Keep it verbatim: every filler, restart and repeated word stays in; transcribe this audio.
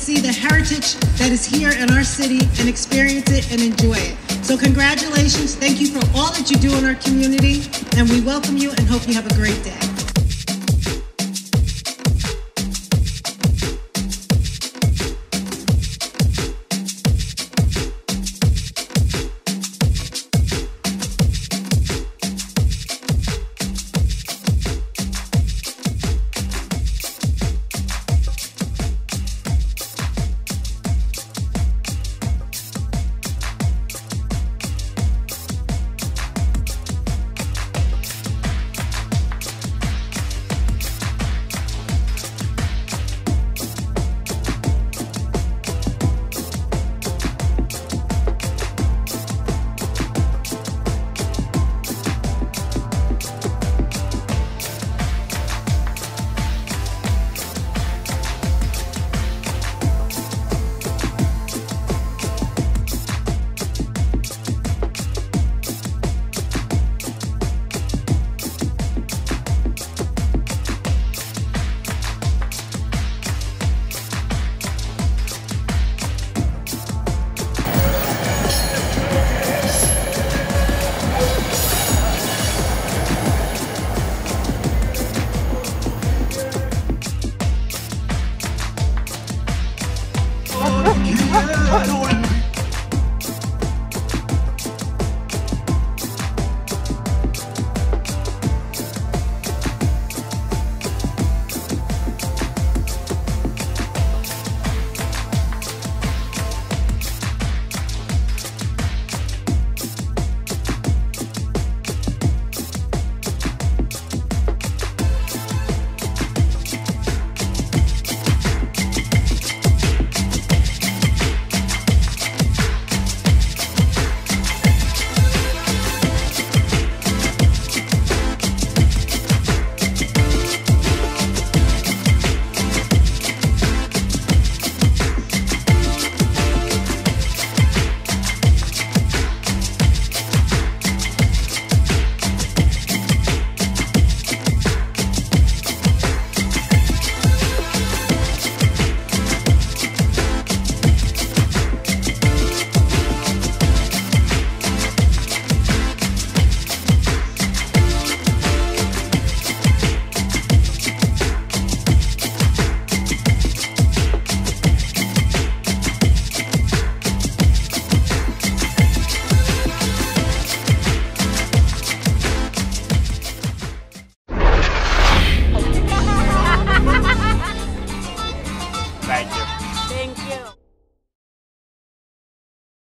see the heritage that is here in our city and experience it and enjoy it. So congratulations. Thank you for all that you do in our community, and we welcome you and hope you have a great day.